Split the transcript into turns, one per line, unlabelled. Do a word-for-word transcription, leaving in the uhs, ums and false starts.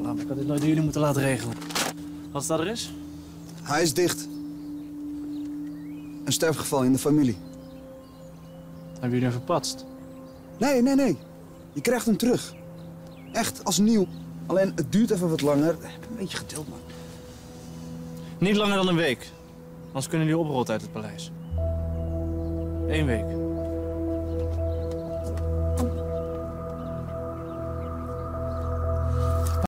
Ik had dit nooit door jullie moeten laten regelen. Wat staat er is?
Hij is dicht. Een sterfgeval in de familie.
Hebben jullie hem verpatst?
Nee, nee, nee. Je krijgt hem terug. Echt, als nieuw. Alleen, het duurt even wat langer. Ik heb een beetje geduld, man.
Niet langer dan een week. Anders kunnen jullie oprotten uit het paleis. Eén week.